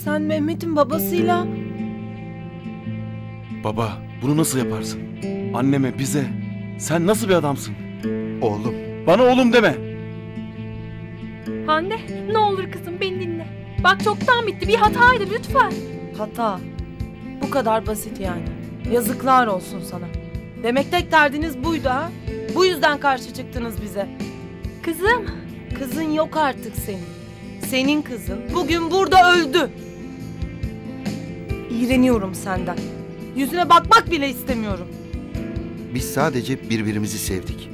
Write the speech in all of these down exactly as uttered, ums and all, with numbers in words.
Sen Mehmet'in babasıyla... Baba, bunu nasıl yaparsın? Anneme, bize. Sen nasıl bir adamsın? Oğlum. Bana oğlum deme. Hande, ne olur kızım beni dinle. Bak çoktan bitti, bir hataydı lütfen. Hata. Bu kadar basit yani. Yazıklar olsun sana. Demek tek derdiniz buydu ha? Bu yüzden karşı çıktınız bize. Kızım. Kızın yok artık senin. Senin kızın bugün burada öldü. İğreniyorum senden. Yüzüne bakmak bile istemiyorum. Biz sadece birbirimizi sevdik.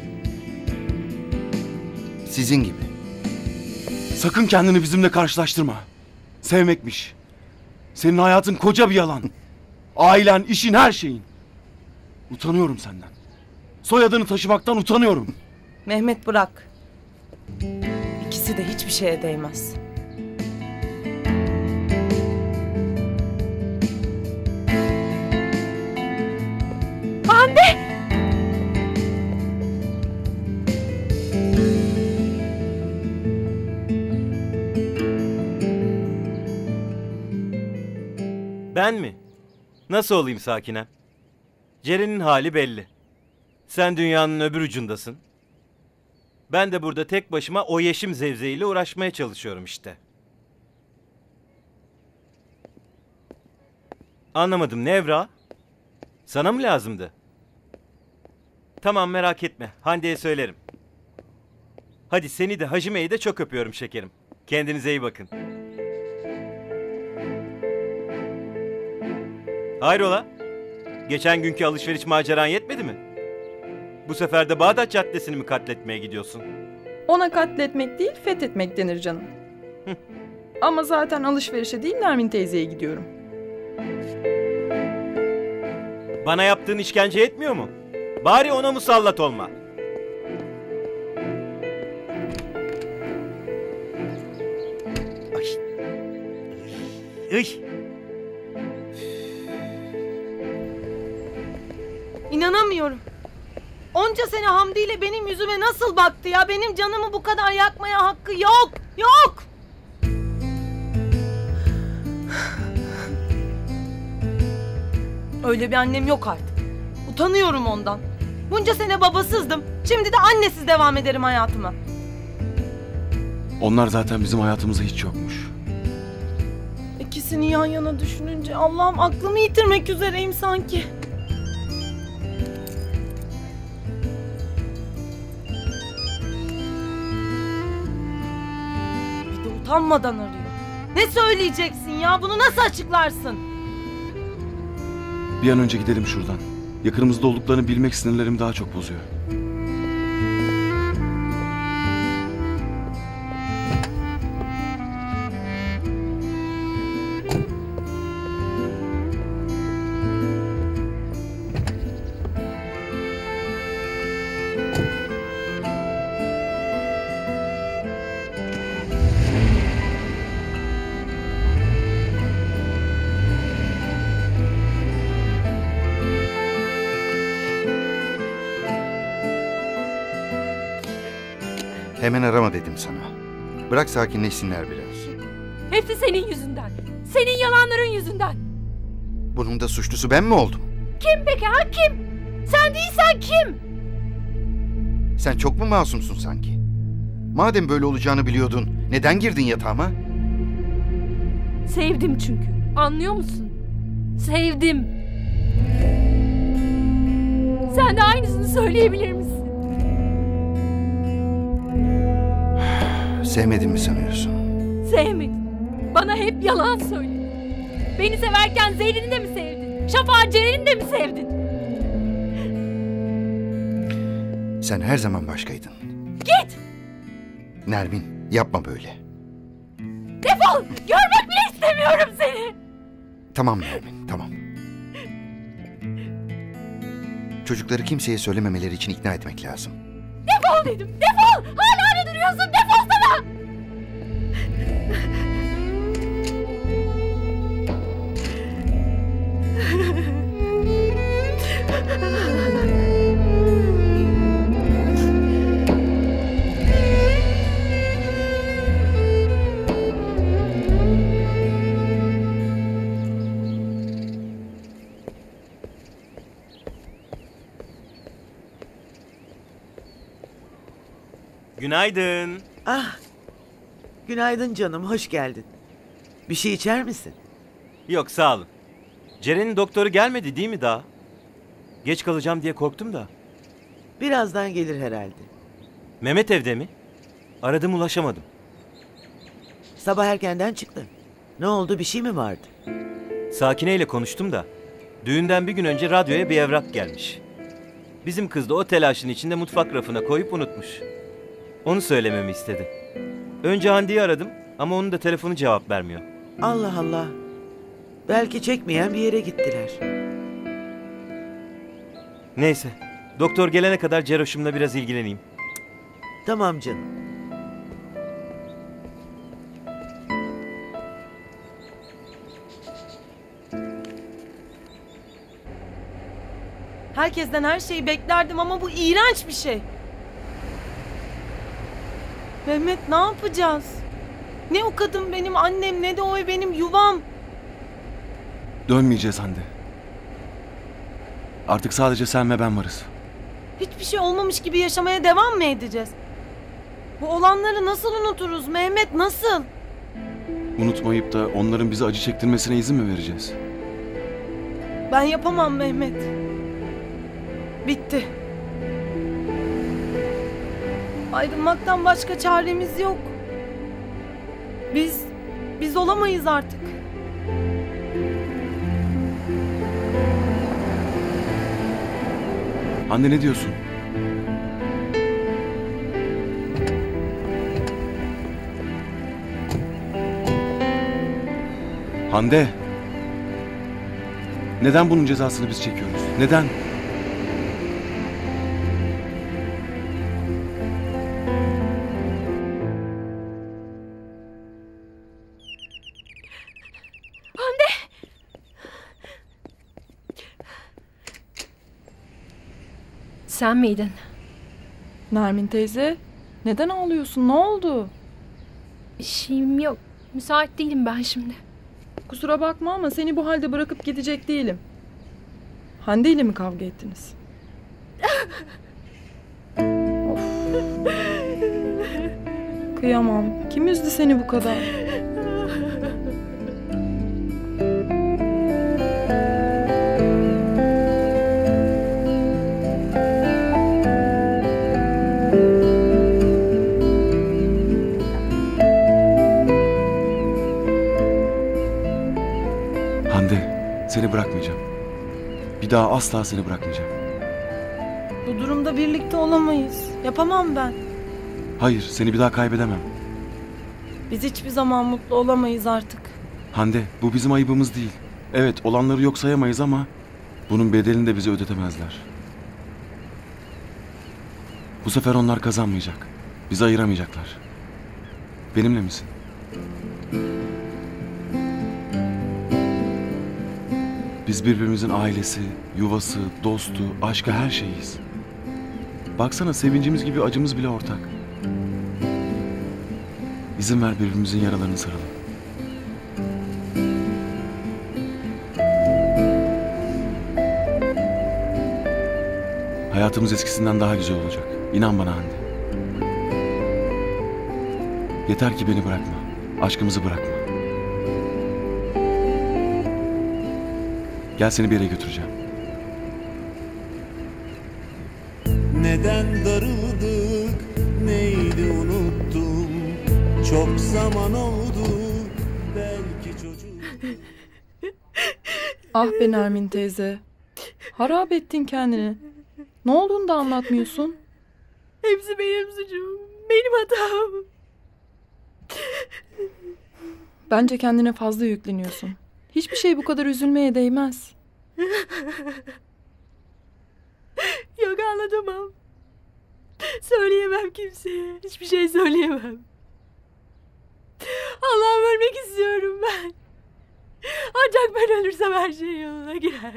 Sizin gibi. Sakın kendini bizimle karşılaştırma. Sevmekmiş. Senin hayatın koca bir yalan. Ailen, işin, her şeyin. Utanıyorum senden. Soyadını taşımaktan utanıyorum. Mehmet bırak. İkisi de hiçbir şeye değmez. Hande! Ben mi? Nasıl olayım Sakinem? Ceren'in hali belli. Sen dünyanın öbür ucundasın. Ben de burada tek başıma o yeşim zevzeğiyle uğraşmaya çalışıyorum işte. Anlamadım, ne evrağı? Sana mı lazımdı? Tamam, merak etme, Hande'ye söylerim. Hadi seni de Hacime'yi de çok öpüyorum şekerim. Kendinize iyi bakın. Hayrola? Geçen günkü alışveriş maceran yetmedi mi? Bu sefer de Bağdat Caddesi'ni mi katletmeye gidiyorsun? Ona katletmek değil, fethetmek denir canım. Ama zaten alışverişe değil, Nermin teyzeye gidiyorum. Bana yaptığın işkence yetmiyor mu? Bari ona musallat olma. Ay. Ay. İnanamıyorum. Onca sene Hamdi ile benim yüzüme nasıl baktı ya? Benim canımı bu kadar yakmaya hakkı yok. Yok. Öyle bir annem yok artık. Utanıyorum ondan. Bunca sene babasızdım. Şimdi de annesiz devam ederim hayatıma. Onlar zaten bizim hayatımızda hiç yokmuş. İkisini yan yana düşününce Allah'ım aklımı yitirmek üzereyim sanki. Bir de utanmadan arıyor. Ne söyleyeceksin ya? Bunu nasıl açıklarsın? Bir an önce gidelim şuradan. Yakınımızda olduklarını bilmek sinirlerimi daha çok bozuyor. Hemen arama dedim sana. Bırak sakinleşsinler biraz. Hepsi senin yüzünden. Senin yalanların yüzünden. Bunun da suçlusu ben mi oldum? Kim peki ha, kim? Sen değilsen kim? Sen çok mu masumsun sanki? Madem böyle olacağını biliyordun, neden girdin yatağıma? Sevdim çünkü. Anlıyor musun? Sevdim. Sen de aynısını söyleyebilir misin? Sevmedin mi sanıyorsun? Sevmedim. Bana hep yalan söyledin. Beni severken Zeylin'i de mi sevdin? Şafak'ı, Ceren'i de mi sevdin? Sen her zaman başkaydın. Git! Nermin, yapma böyle. Defol! Görmek bile istemiyorum seni! Tamam Nermin, tamam. Çocukları kimseye söylememeleri için ikna etmek lazım. Defol dedim, defol! Hala ne duruyorsun? Defol sana! Günaydın. Ah, günaydın canım, hoş geldin. Bir şey içer misin? Yok sağ olun. Ceren'in doktoru gelmedi değil mi daha? Geç kalacağım diye korktum da. Birazdan gelir herhalde. Mehmet evde mi? Aradım ulaşamadım. Sabah erkenden çıktı. Ne oldu, bir şey mi vardı? Sakine ile konuştum da. Düğünden bir gün önce radyoya bir evrak gelmiş. Bizim kız da o telaşın içinde mutfak rafına koyup unutmuş. Onu söylememi istedi. Önce Hande'yi aradım ama onun da telefonu cevap vermiyor. Allah Allah. Belki çekmeyen bir yere gittiler. Neyse. Doktor gelene kadar Ceroş'umla biraz ilgileneyim. Tamam canım. Herkesten her şeyi beklerdim ama bu iğrenç bir şey. Mehmet, ne yapacağız? Ne o kadın benim annem, ne de o ev benim yuvam. Dönmeyeceğiz Hande. Artık sadece sen ve ben varız. Hiçbir şey olmamış gibi yaşamaya devam mı edeceğiz? Bu olanları nasıl unuturuz Mehmet, nasıl? Unutmayıp da onların bize acı çektirmesine izin mi vereceğiz? Ben yapamam Mehmet. Bitti. Ayrılmaktan başka çaremiz yok. Biz, biz olamayız artık. Hande, ne diyorsun? Hande. Neden bunun cezasını biz çekiyoruz? Neden? Sen miydin? Nermin teyze, neden ağlıyorsun? Ne oldu? Bir şeyim yok. Müsait değilim ben şimdi. Kusura bakma ama seni bu halde bırakıp gidecek değilim. Hande ile mi kavga ettiniz? Of. Kıyamam. Kim üzdü seni bu kadar? Hande, seni bırakmayacağım. Bir daha asla seni bırakmayacağım. Bu durumda birlikte olamayız. Yapamam ben. Hayır, seni bir daha kaybedemem. Biz hiçbir zaman mutlu olamayız artık. Hande, bu bizim ayıbımız değil. Evet, olanları yok sayamayız ama bunun bedelini de bize ödetemezler. Bu sefer onlar kazanmayacak. Bizi ayıramayacaklar. Benimle misin? Biz birbirimizin ailesi, yuvası, dostu, aşkı, her şeyiz. Baksana, sevincimiz gibi acımız bile ortak. İzin ver birbirimizin yaralarını saralım. Hayatımız eskisinden daha güzel olacak. İnan bana Hande. Yeter ki beni bırakma. Aşkımızı bırakma. Gel, seni bir yere götüreceğim. Neden darıldık, neydi unuttum. Çok zaman oldu, belki çocuk. Ah be Nermin teyze. Harap ettin kendini. Ne olduğunu da anlatmıyorsun. Hepsi benim suçum. Benim hatam. Bence kendine fazla yükleniyorsun. Hiçbir şey bu kadar üzülmeye değmez. Yok, anlatamam. Söyleyemem kimseye. Hiçbir şey söyleyemem. Allah'ım, ölmek istiyorum ben. Ancak ben ölürsem her şey yoluna girer.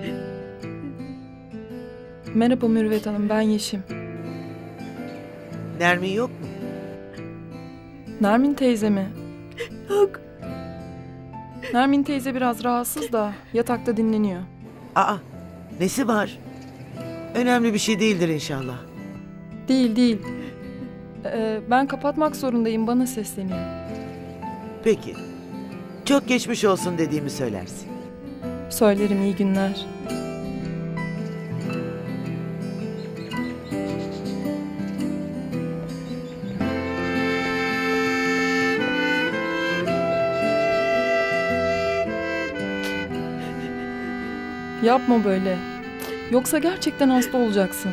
Merhaba Mürüvvet Hanım, ben Yeşim. Nermin yok mu? Nermin teyze mi? Yok. Nermin teyze biraz rahatsız da yatakta dinleniyor. Aa, nesi var? Önemli bir şey değildir inşallah. Değil değil. Ee, ben kapatmak zorundayım, bana sesleniyor. Peki. Çok geçmiş olsun dediğimi söylersin. Söylerim, iyi günler. Yapma böyle. Yoksa gerçekten hasta olacaksın.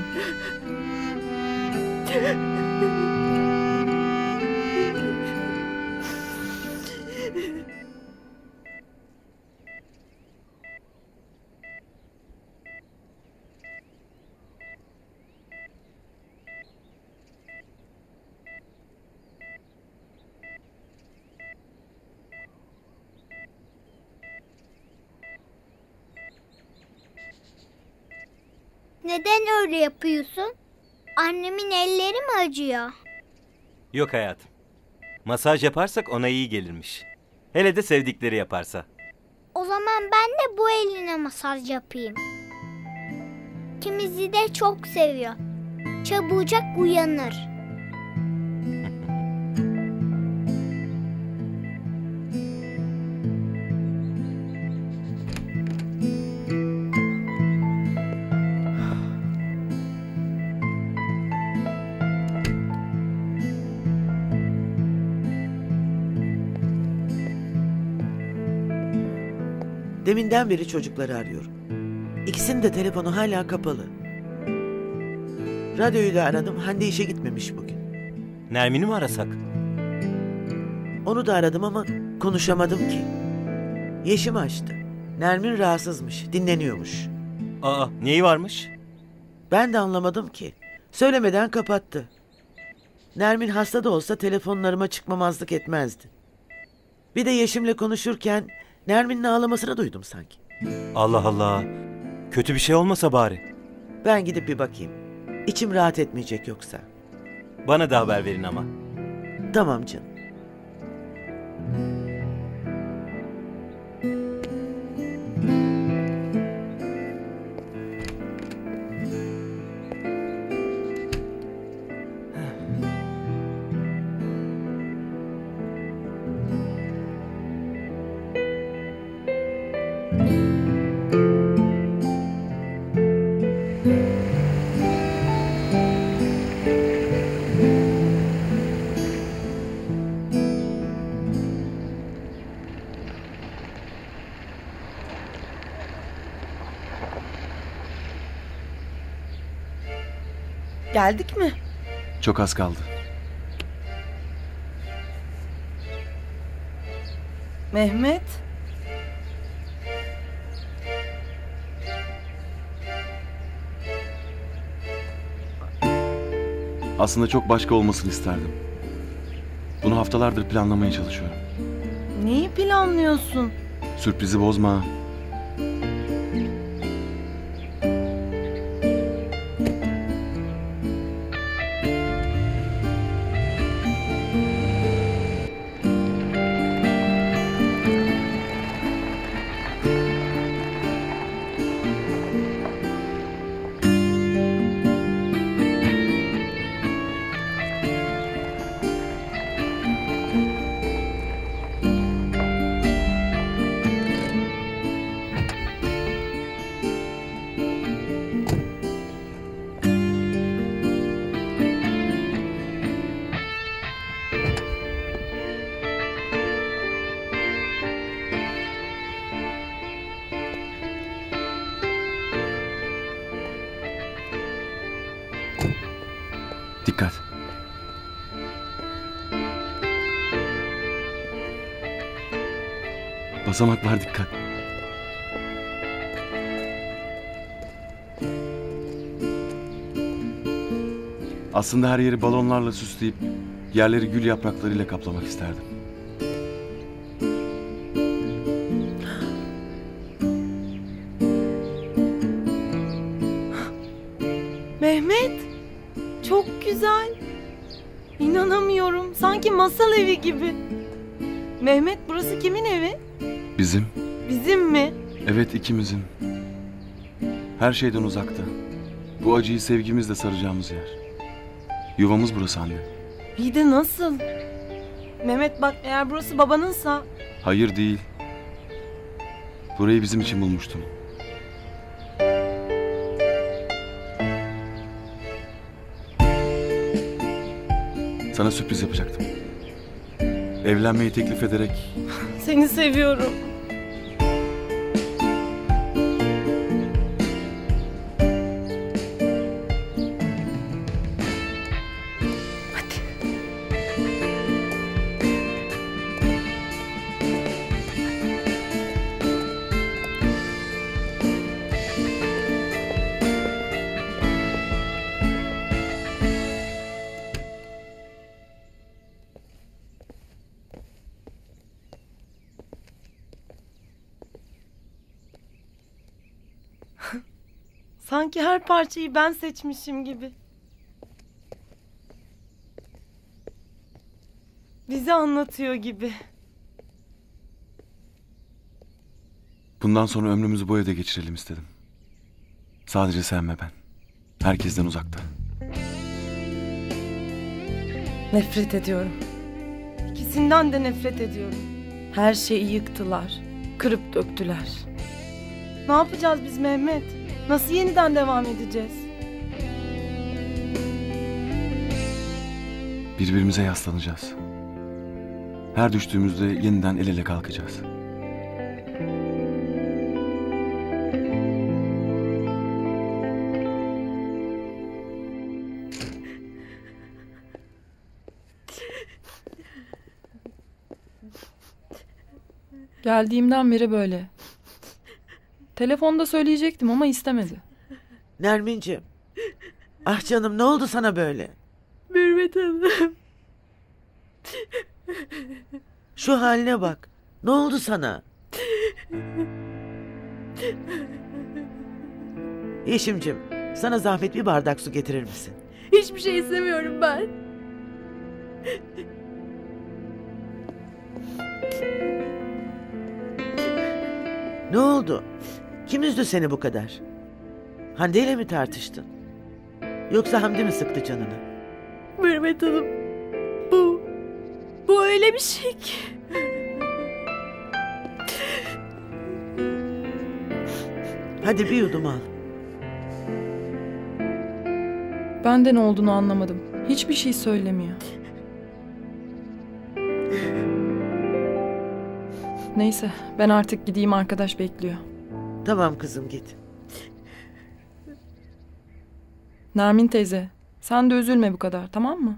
Neden öyle yapıyorsun? Annemin elleri mi acıyor? Yok hayatım. Masaj yaparsak ona iyi gelirmiş. Hele de sevdikleri yaparsa. O zaman ben de bu eline masaj yapayım. Kimizi de çok seviyor. Çabucak uyanır. Deminden beri çocukları arıyorum. İkisinin de telefonu hala kapalı. Radyoyu da aradım. Hande işe gitmemiş bugün. Nermin'i mi arasak? Onu da aradım ama konuşamadım ki. Yeşim açtı. Nermin rahatsızmış, dinleniyormuş. Aa, neyi varmış? Ben de anlamadım ki. Söylemeden kapattı. Nermin hasta da olsa telefonlarıma çıkmamazlık etmezdi. Bir de Yeşim'le konuşurken Nermin'in ağlamasını duydum sanki. Allah Allah. Kötü bir şey olmasa bari. Ben gidip bir bakayım. İçim rahat etmeyecek yoksa. Bana da haber verin ama. Tamam canım. Geldik mi? Çok az kaldı. Mehmet. Aslında çok başka olmasını isterdim. Bunu haftalardır planlamaya çalışıyorum. Neyi planlıyorsun? Sürprizi bozma. Dikkat. Basamaklar dikkat. Aslında her yeri balonlarla süsleyip yerleri gül yapraklarıyla kaplamak isterdim. Mehmet. Çok güzel. İnanamıyorum. Sanki masal evi gibi. Mehmet, burası kimin evi? Bizim. Bizim mi? Evet, ikimizin. Her şeyden uzakta. Bu acıyı sevgimizle saracağımız yer. Yuvamız burası anne. İyi de nasıl? Mehmet bak, eğer burası babanınsa... Hayır değil. Burayı bizim için bulmuştum. Sana sürpriz yapacaktım. Evlenmeyi teklif ederek... Seni seviyorum. Sanki her parçayı ben seçmişim gibi. Bizi anlatıyor gibi. Bundan sonra ömrümüzü bu evde geçirelim istedim. Sadece sen ve ben. Herkesten uzakta. Nefret ediyorum. İkisinden de nefret ediyorum. Her şeyi yıktılar. Kırıp döktüler. Ne yapacağız biz Mehmet? Nasıl yeniden devam edeceğiz? Birbirimize yaslanacağız. Her düştüğümüzde yeniden el ele kalkacağız. Geldiğimden beri böyle. Telefonda söyleyecektim ama istemedi. Nermin'ciğim. Ah canım, ne oldu sana böyle? Mürvet Hanım. Şu haline bak. Ne oldu sana? Yeşim'cim, sana zahmet bir bardak su getirir misin? Hiçbir şey istemiyorum ben. Ne oldu? Kim üzdü seni bu kadar? Hande ile mi tartıştın? Yoksa Hamdi mi sıktı canını? Mürvet Hanım. Bu. Bu öyle bir şey ki. Hadi bir yudum al. Ben de ne olduğunu anlamadım. Hiçbir şey söylemiyor. Neyse, ben artık gideyim, arkadaş bekliyor. Tamam kızım, git. Nermin teyze, sen de üzülme bu kadar, tamam mı?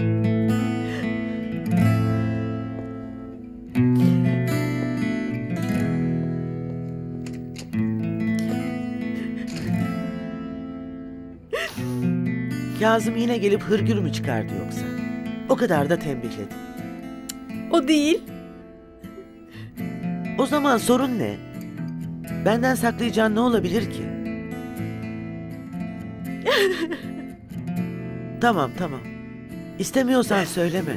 Kazım yine gelip hırgür mü çıkardı yoksa? O kadar da tembihledi. O değil. O zaman sorun ne? Benden saklayacağın ne olabilir ki? Tamam tamam. İstemiyorsan söyleme.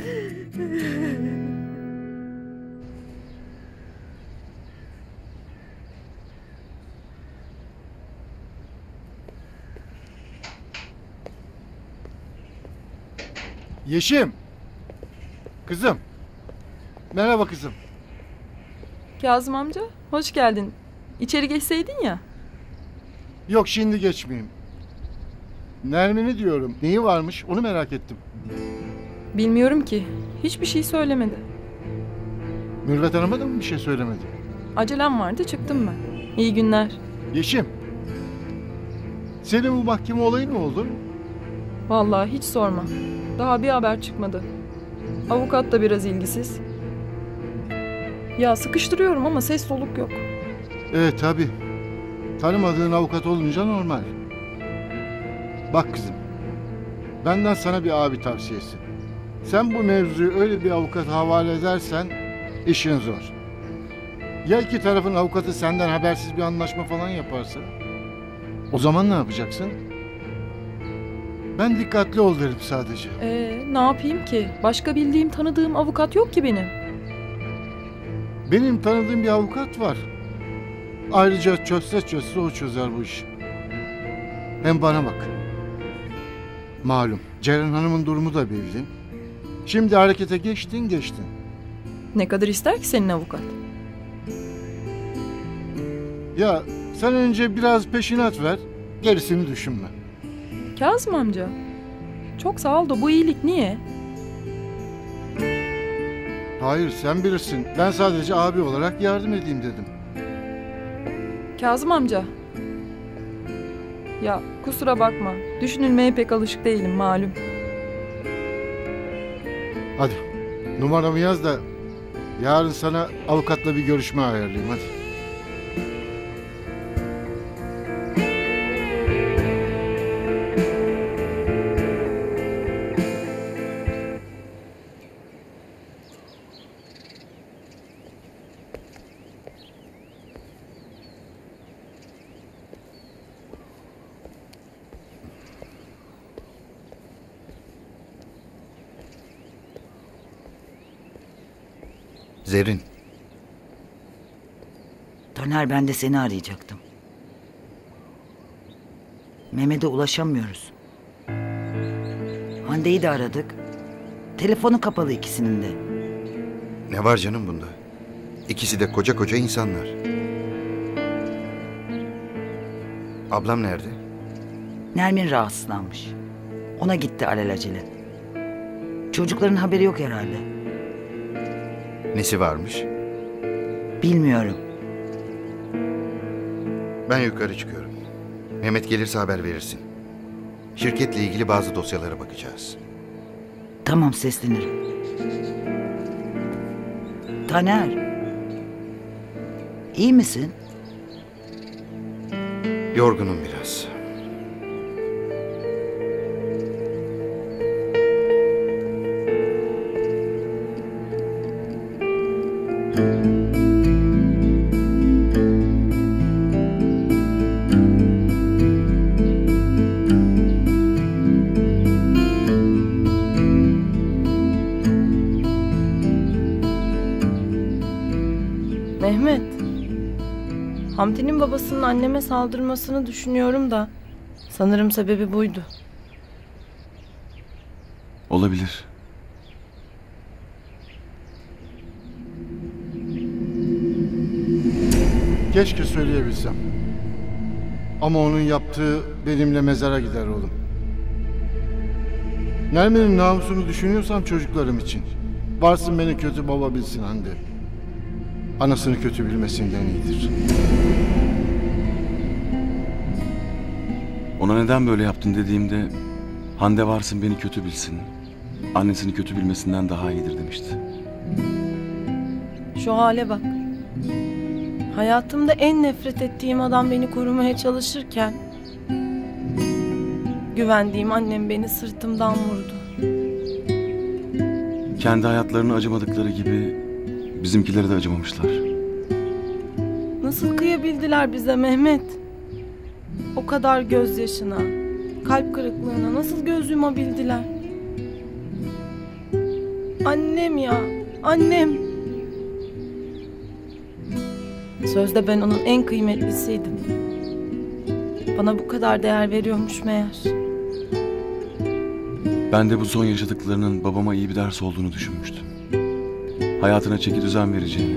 Yeşim. Kızım. Merhaba kızım. Kazım amca, hoş geldin. İçeri geçseydin ya. Yok, şimdi geçmeyeyim. Nermin'i diyorum. Neyi varmış onu merak ettim. Bilmiyorum ki. Hiçbir şey söylemedi. Mürvet Hanım'a da mı bir şey söylemedi? Acelem vardı, çıktım ben. İyi günler. Yeşim. Senin bu mahkeme olayı ne oldu? Vallahi hiç sorma. Daha bir haber çıkmadı. Avukat da biraz ilgisiz. Ya sıkıştırıyorum ama ses soluk yok. Evet tabii. Tanımadığın avukat olunca normal. Bak kızım. Benden sana bir abi tavsiyesi. Sen bu mevzuyu öyle bir avukata havale edersen işin zor. Ya iki tarafın avukatı senden habersiz bir anlaşma falan yaparsa? O zaman ne yapacaksın? Ben dikkatli ol derim sadece. Ee, ne yapayım ki? Başka bildiğim, tanıdığım avukat yok ki benim. Benim tanıdığım bir avukat var. Ayrıca çözse çözse o çözer bu işi. Hem bana bak. Malum Ceren Hanım'ın durumu da belli. Şimdi harekete geçtin geçtin. Ne kadar ister ki senin avukat? Ya sen önce biraz peşinat ver, gerisini düşünme. Kazım amca. Çok sağ ol da bu iyilik niye? Hayır sen bilirsin. Ben sadece abi olarak yardım edeyim dedim. Kazım amca. Ya kusura bakma. Düşünülmeye pek alışık değilim malum. Hadi numaramı yaz da yarın sana avukatla bir görüşme ayarlayayım hadi. Zerrin. Taner, ben de seni arayacaktım. Mehmet'e ulaşamıyoruz. Hande'yi de aradık. Telefonu kapalı ikisinin de. Ne var canım bunda? İkisi de koca koca insanlar. Ablam nerede? Nermin rahatsızlanmış. Ona gitti alelacele. Çocukların haberi yok herhalde. Nesi varmış? Bilmiyorum. Ben yukarı çıkıyorum. Mehmet gelirse haber verirsin. Şirketle ilgili bazı dosyalara bakacağız. Tamam, seslenirim. Taner. İyi misin? Yorgunum biraz. Mehmet. Hamdi'nin babasının anneme saldırmasını düşünüyorum da sanırım sebebi buydu. Olabilir. Keşke söyleyebilsem. Ama onun yaptığı benimle mezara gider oğlum. Nermin'in namusunu düşünüyorsam çocuklarım için. Varsın beni kötü baba bilsin Hande. Anasını kötü bilmesinden iyidir. Ona neden böyle yaptın dediğimde Hande varsın beni kötü bilsin, annesini kötü bilmesinden daha iyidir demişti. Şu hale bak. Hayatımda en nefret ettiğim adam beni korumaya çalışırken güvendiğim annem beni sırtımdan vurdu. Kendi hayatlarını acımadıkları gibi bizimkileri de acımamışlar. Nasıl kıyabildiler bize Mehmet? O kadar gözyaşına, kalp kırıklığına nasıl göz yumabildiler? Annem ya, annem. Sözde ben onun en kıymetlisiydim. Bana bu kadar değer veriyormuş meğer. Ben de bu son yaşadıklarının babama iyi bir ders olduğunu düşünmüştüm. Hayatına çeki düzen vereceğini.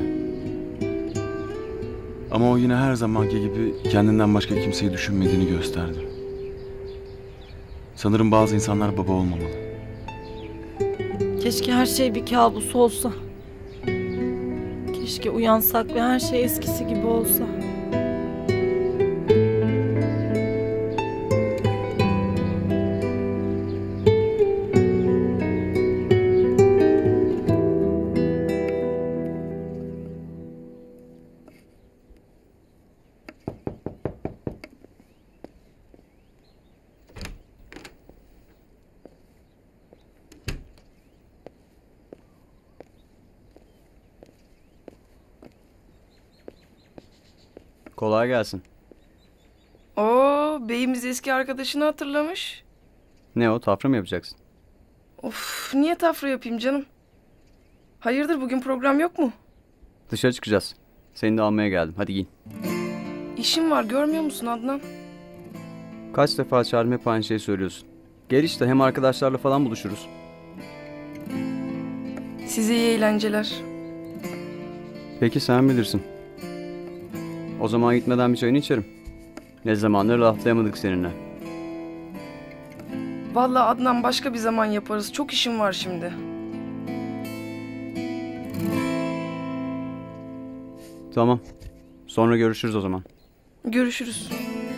Ama o yine her zamanki gibi kendinden başka kimseyi düşünmediğini gösterdi. Sanırım bazı insanlar baba olmamalı. Keşke her şey bir kabus olsa. Keşke uyansak ve her şey eskisi gibi olsa. Kolay gelsin. Oo, beyimiz eski arkadaşını hatırlamış. Ne o, tafra mı yapacaksın? Of, niye tafra yapayım canım? Hayırdır, bugün program yok mu? Dışarı çıkacağız. Seni de almaya geldim. Hadi giyin. İşim var, görmüyor musun Adnan? Kaç defa çağırdım, hep aynı şeyi söylüyorsun. Gel işte, hem arkadaşlarla falan buluşuruz. Size iyi eğlenceler. Peki, sen bilirsin. O zaman gitmeden bir çayını içerim. Ne zamandır rahatlayamadık seninle. Vallahi Adnan, başka bir zaman yaparız. Çok işim var şimdi. Tamam. Sonra görüşürüz o zaman. Görüşürüz.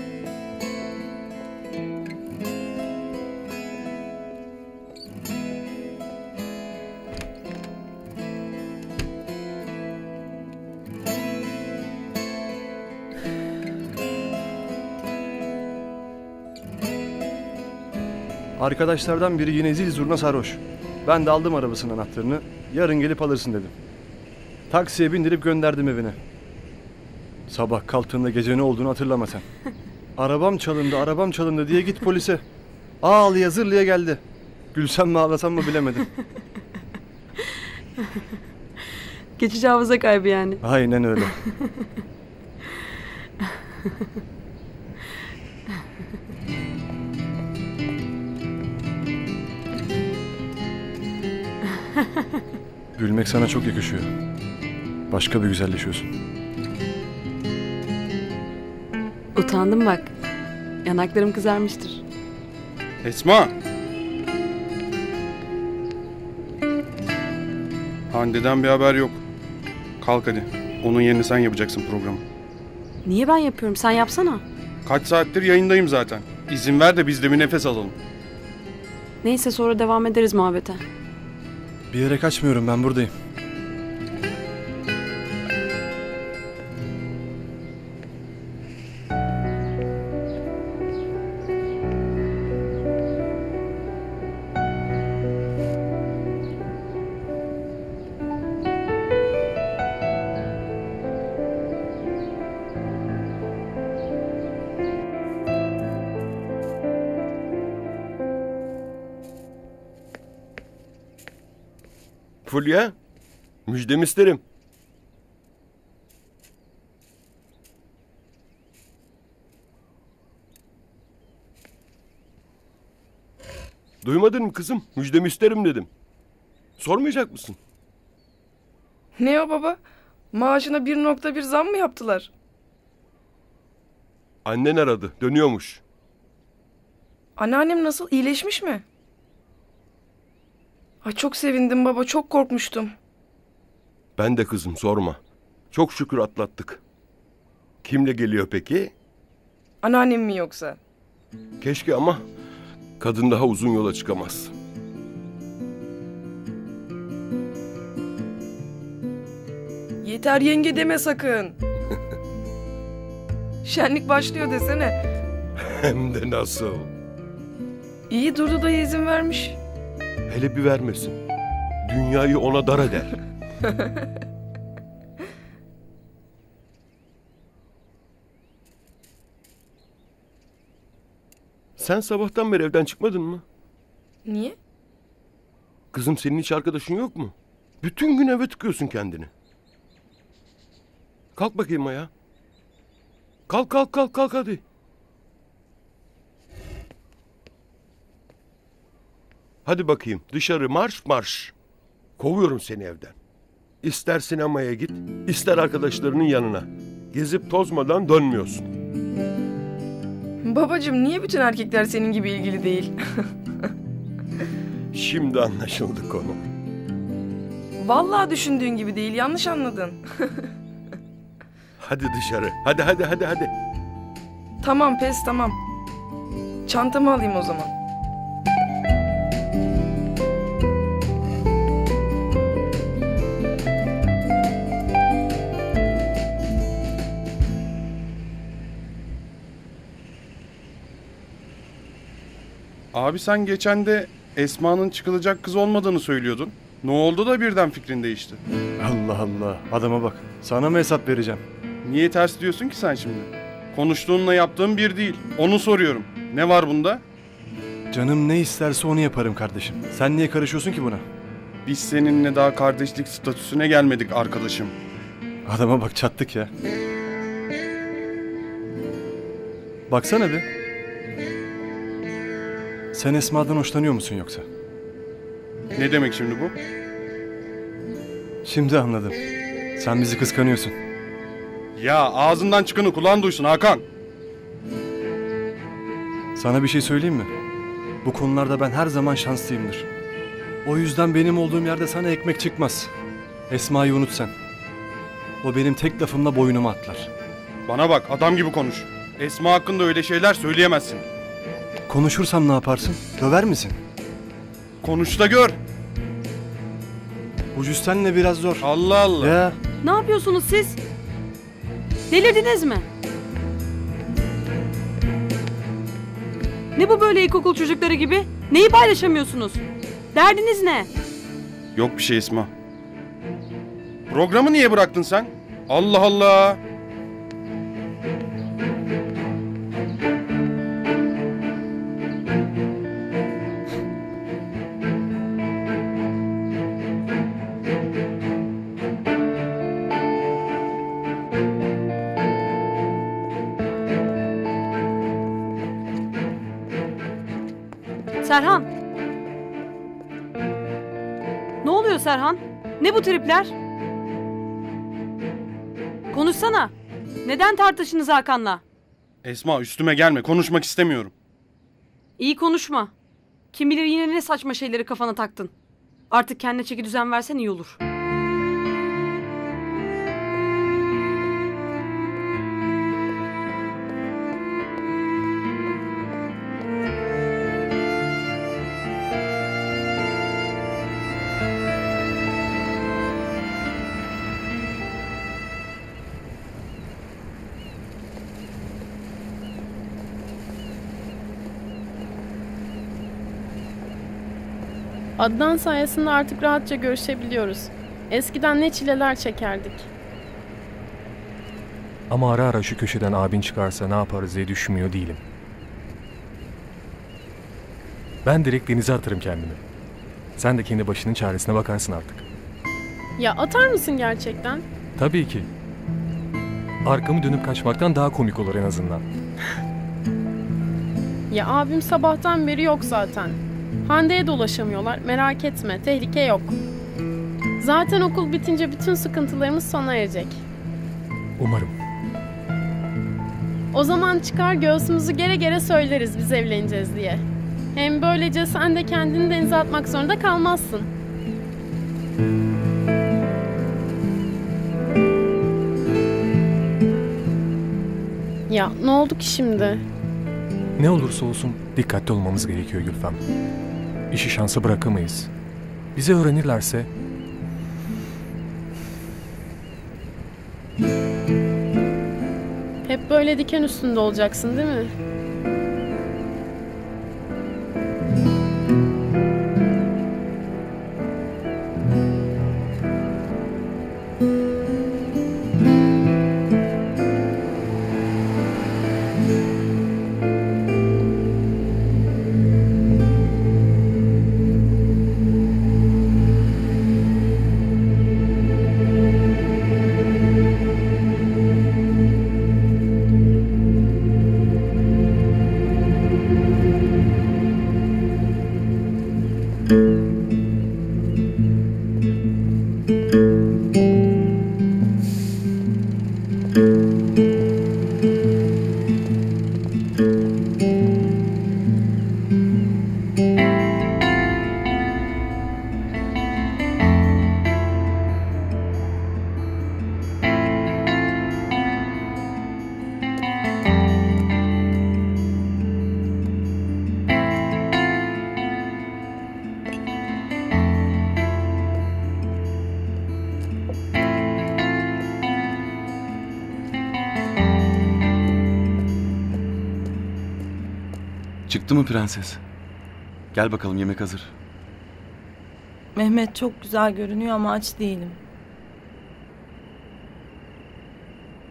Arkadaşlardan biri yine zil zurna sarhoş. Ben de aldım arabasının anahtarını. Yarın gelip alırsın dedim. Taksiye bindirip gönderdim evine. Sabah kalktığında gece ne olduğunu hatırlama sen. Arabam çalındı, arabam çalındı diye git polise. Ağlıya zırlıya geldi. Gülsem mi ağlasam mı bilemedim. Geçici hafıza kaybı yani. Aynen öyle. Gülmek sana çok yakışıyor. Başka bir güzelleşiyorsun. Utandım bak. Yanaklarım kızarmıştır. Esma! Hande'den bir haber yok. Kalk hadi. Onun yerini sen yapacaksın programı. Niye ben yapıyorum? Sen yapsana. Kaç saattir yayındayım zaten. İzin ver de biz de bir nefes alalım. Neyse, sonra devam ederiz muhabbete. Bir yere kaçmıyorum, ben buradayım. Fulya, müjdemi isterim. Duymadın mı kızım? Müjdemi isterim dedim. Sormayacak mısın? Ne o baba? Maaşına bir nokta bir zam mı yaptılar? Annen aradı, dönüyormuş. Anneannem nasıl, iyileşmiş mi? Ay çok sevindim baba, çok korkmuştum. Ben de kızım, sorma. Çok şükür atlattık. Kimle geliyor peki? Anneannem mi yoksa? Keşke ama kadın daha uzun yola çıkamaz. Yeter yenge deme sakın. Şenlik başlıyor desene. Hem de nasıl? İyi, Durdu dayı izin vermiş. Hele bir vermesin. Dünyayı ona dar eder. Sen sabahtan beri evden çıkmadın mı? Niye? Kızım, senin hiç arkadaşın yok mu? Bütün gün eve tıkıyorsun kendini. Kalk bakayım ayağa. Kalk kalk kalk kalk hadi. Hadi bakayım, dışarı marş marş. Kovuyorum seni evden. İster sinemaya git, ister arkadaşlarının yanına. Gezip tozmadan dönmüyorsun. Babacığım, niye bütün erkekler senin gibi ilgili değil? Şimdi anlaşıldı konu. Vallahi düşündüğün gibi değil, yanlış anladın. Hadi dışarı, hadi hadi hadi hadi. Tamam pes, tamam. Çantamı alayım o zaman. Abi sen geçen de Esma'nın çıkılacak kız olmadığını söylüyordun. Ne oldu da birden fikrin değişti? Allah Allah, adama bak. Sana mı hesap vereceğim? Niye ters diyorsun ki sen şimdi? Konuştuğunla yaptığın bir değil. Onu soruyorum. Ne var bunda? Canım ne isterse onu yaparım kardeşim. Sen niye karışıyorsun ki buna? Biz seninle daha kardeşlik statüsüne gelmedik arkadaşım. Adama bak, çattık ya. Baksana bir. Sen Esma'dan hoşlanıyor musun yoksa? Ne demek şimdi bu? Şimdi anladım. Sen bizi kıskanıyorsun. Ya ağzından çıkanı kulağın duysun Hakan. Sana bir şey söyleyeyim mi? Bu konularda ben her zaman şanslıyımdır. O yüzden benim olduğum yerde sana ekmek çıkmaz. Esma'yı unut sen. O benim tek lafımla boynuma atlar. Bana bak, adam gibi konuş. Esma hakkında öyle şeyler söyleyemezsin. Konuşursam ne yaparsın? Döver misin? Konuş da gör. Bu cüssenle biraz zor. Allah Allah. Ya. Ne yapıyorsunuz siz? Delirdiniz mi? Ne bu böyle ilkokul çocukları gibi? Neyi paylaşamıyorsunuz? Derdiniz ne? Yok bir şey Esma. Programı niye bıraktın sen? Allah Allah. Serhan. Ne oluyor Serhan? Ne bu tripler? Konuşsana. Neden tartışınız Hakan'la? Esma üstüme gelme, konuşmak istemiyorum. İyi konuşma. Kim bilir yine ne saçma şeyleri kafana taktın. Artık kendine çeki düzen versen iyi olur. Adnan sayesinde artık rahatça görüşebiliyoruz. Eskiden ne çileler çekerdik. Ama ara ara şu köşeden abin çıkarsa ne yaparız diye düşünmüyor değilim. Ben direkt denize atarım kendimi. Sen de kendi başının çaresine bakarsın artık. Ya atar mısın gerçekten? Tabii ki. Arkamı dönüp kaçmaktan daha komik olur en azından. Ya abim sabahtan beri yok zaten. Hande'ye dolaşamıyorlar. Merak etme, tehlike yok. Zaten okul bitince bütün sıkıntılarımız sona erecek. Umarım. O zaman çıkar göğsümüzü gere gere söyleriz biz evleneceğiz diye. Hem böylece sen de kendini denize atmak zorunda kalmazsın. Ya ne oldu ki şimdi? Ne olursa olsun dikkatli olmamız gerekiyor Gülfem. İşi şansa bırakamayız. Bizi öğrenirlerse... Hep böyle diken üstünde olacaksın değil mi? Çıktı mı prenses? Gel bakalım, yemek hazır. Mehmet çok güzel görünüyor ama aç değilim.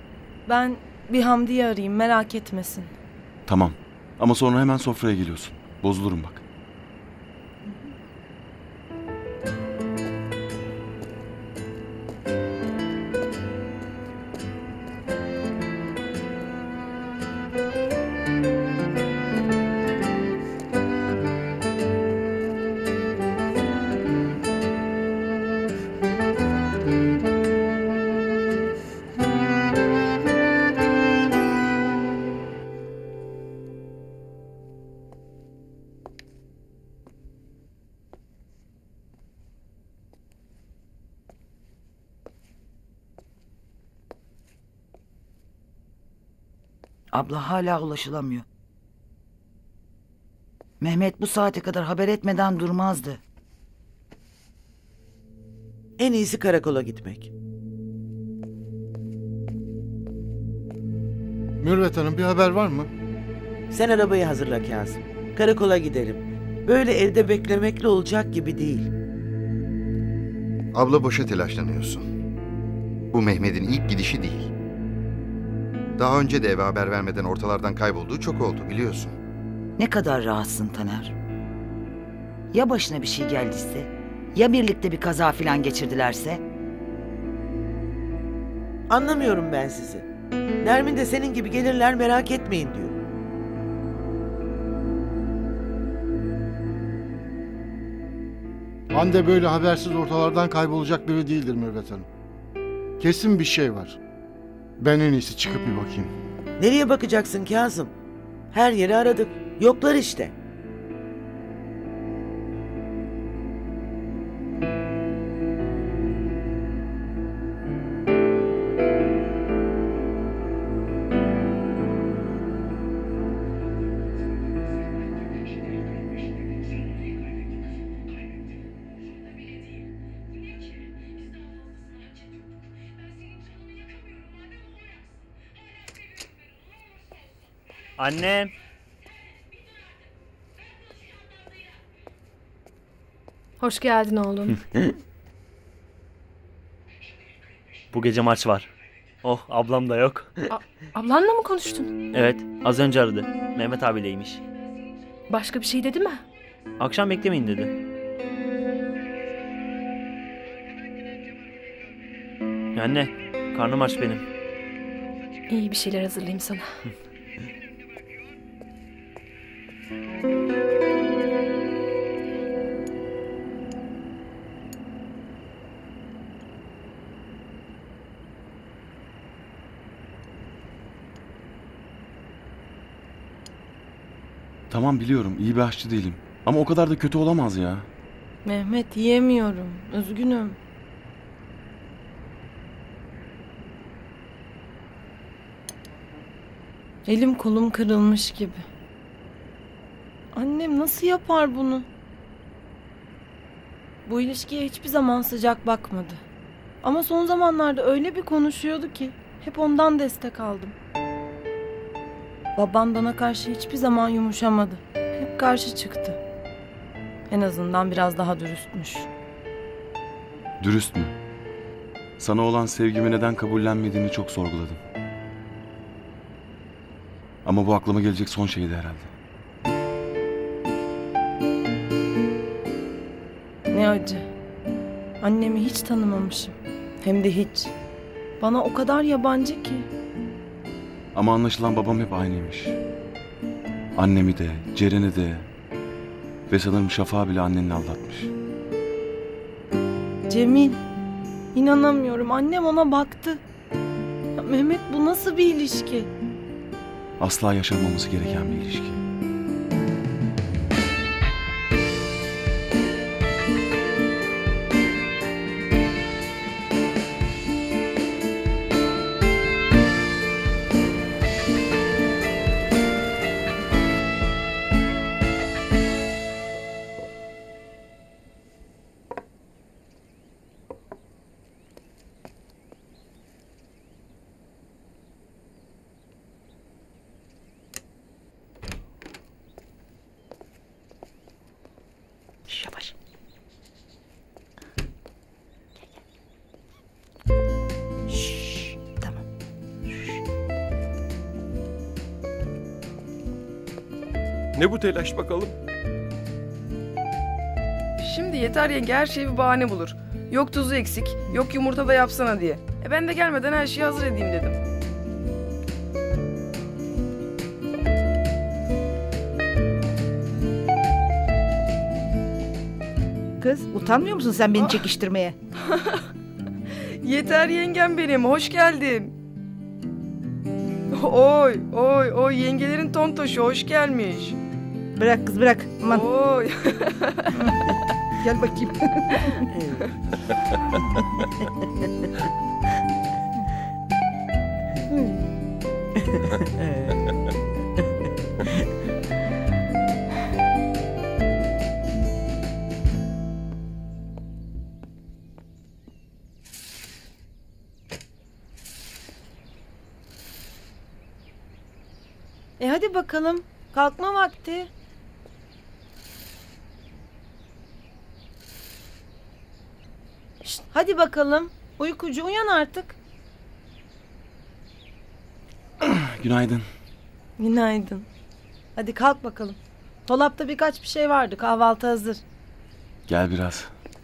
Ben bir Hamdi'yi arayayım, merak etmesin. Tamam ama sonra hemen sofraya geliyorsun. Bozulurum bak. Abla hala ulaşılamıyor. Mehmet bu saate kadar haber etmeden durmazdı. En iyisi karakola gitmek. Mürvet Hanım bir haber var mı? Sen arabayı hazırla Kazım. Karakola gidelim. Böyle evde beklemekle olacak gibi değil. Abla boşa telaşlanıyorsun. Bu Mehmet'in ilk gidişi değil. Daha önce de eve haber vermeden ortalardan kaybolduğu çok oldu biliyorsun. Ne kadar rahatsın Taner. Ya başına bir şey geldiyse? Ya birlikte bir kaza filan geçirdilerse? Anlamıyorum ben sizi. Nermin de senin gibi gelirler merak etmeyin diyor. Hande böyle habersiz ortalardan kaybolacak biri değildir Mürvet Hanım. Kesin bir şey var. Ben en iyisi çıkıp bir bakayım. Nereye bakacaksın Kazım? Her yeri aradık. Yoklar işte. Annem. Hoş geldin oğlum. Bu gece maç var. Oh, ablam da yok. A- ablanla mı konuştun? Evet, az önce aradı. Mehmet abileymiş. Başka bir şey dedi mi? Akşam beklemeyin dedi. Anne, karnım aç benim. İyi bir şeyler hazırlayayım sana. Tamam biliyorum iyi bir aşçı değilim. Ama o kadar da kötü olamaz ya. Mehmet yiyemiyorum. Üzgünüm. Elim kolum kırılmış gibi. Annem nasıl yapar bunu? Bu ilişkiye hiçbir zaman sıcak bakmadı. Ama son zamanlarda öyle bir konuşuyordu ki hep ondan destek aldım. Babam bana karşı hiçbir zaman yumuşamadı. Hep karşı çıktı. En azından biraz daha dürüstmüş. Dürüst mü? Sana olan sevgimi neden kabullenmediğini çok sorguladım. Ama bu aklıma gelecek son şeydi herhalde. Ne acı. Annemi hiç tanımamışım. Hem de hiç. Bana o kadar yabancı ki. Ama anlaşılan babam hep aynıymış. Annemi de, Ceren'i de ve sanırım Şafak'ı bile annenle aldatmış. Cemil, inanamıyorum. Annem ona baktı. Ya Mehmet bu nasıl bir ilişki? Asla yaşanmaması gereken bir ilişki. Ne bu telaş bakalım? Şimdi yeter yenge her şeyi bir bahane bulur. Yok tuzu eksik, yok yumurta da yapsana diye. E ben de gelmeden her şeyi hazır edeyim dedim. Kız utanmıyor musun sen beni çekiştirmeye? Yeter yengem benim, hoş geldin. Oy, oy, oy yengelerin tontoşu hoş gelmiş. Bırak kız bırak. Aman. Oy. Gel bakayım. E hadi bakalım. Kalkma vakti. Şişt, hadi bakalım. Uykucu uyan artık. Günaydın. Günaydın. Hadi kalk bakalım. Dolapta birkaç bir şey vardı. Kahvaltı hazır. Gel biraz.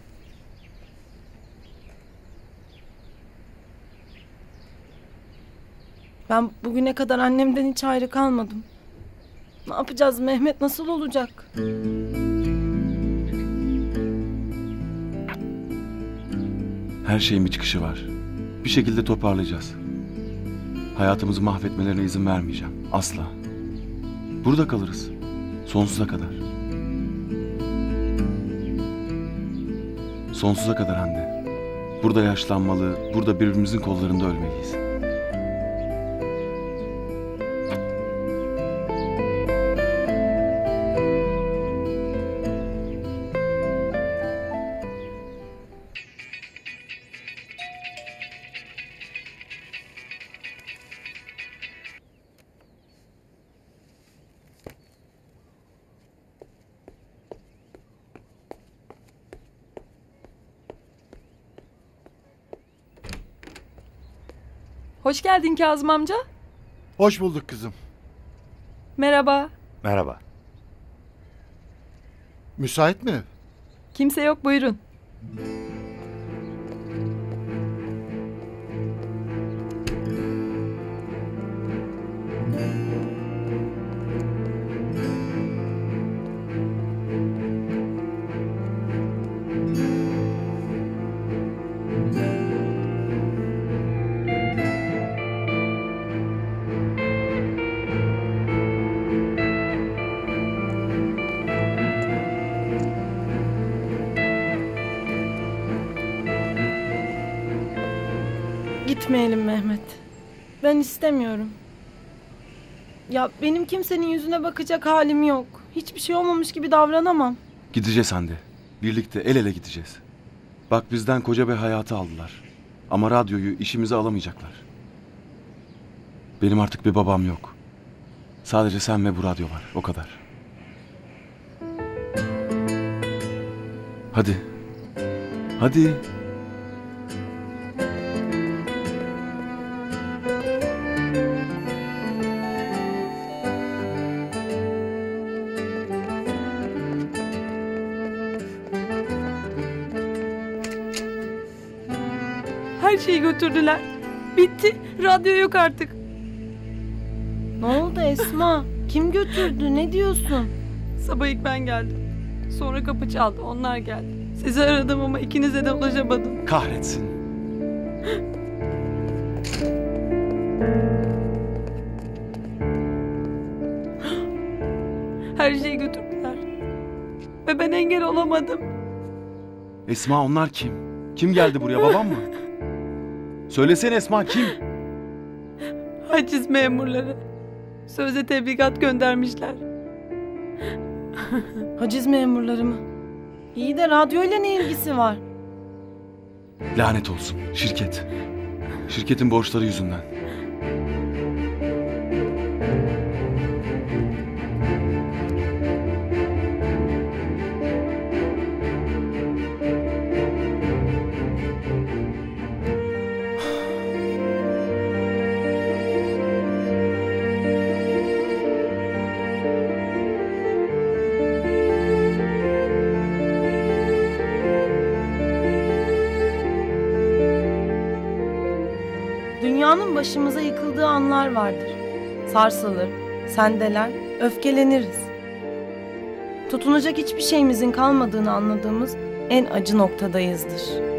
Ben bugüne kadar annemden hiç ayrı kalmadım. Ne yapacağız Mehmet? Nasıl olacak? Her şeyin bir çıkışı var. Bir şekilde toparlayacağız. Hayatımızı mahvetmelerine izin vermeyeceğim. Asla. Burada kalırız. Sonsuza kadar. Sonsuza kadar Hande. Burada yaşlanmalı, burada birbirimizin kollarında ölmeliyiz. Hoş geldin Kazım amca. Hoş bulduk kızım. Merhaba. Merhaba. Müsait mi? Kimse yok, buyurun. Gitmeyelim Mehmet. Ben istemiyorum. Ya benim kimsenin yüzüne bakacak halim yok. Hiçbir şey olmamış gibi davranamam. Gideceğiz Hande. Birlikte el ele gideceğiz. Bak bizden koca bir hayatı aldılar. Ama radyoyu işimize alamayacaklar. Benim artık bir babam yok. Sadece sen ve bu radyo var. O kadar. Hadi. Hadi. Her şeyi götürdüler. Bitti. Radyo yok artık. Ne oldu Esma? Kim götürdü? Ne diyorsun? Sabah ilk ben geldim. Sonra kapı çaldı. Onlar geldi. Sizi aradım ama ikinize de ulaşamadım. Kahretsin. Her şeyi götürdüler. Ve ben engel olamadım. Esma onlar kim? Kim geldi buraya, babam mı? Söylesene Esma, kim? Haciz memurları. Sözde tebligat göndermişler. Haciz memurları mı? İyi de radyoyla ne ilgisi var? Lanet olsun şirket. Şirketin borçları yüzünden. Dünyanın başımıza yıkıldığı anlar vardır. Sarsılır, sendeler, öfkeleniriz. Tutunacak hiçbir şeyimizin kalmadığını anladığımız en acı noktadayızdır.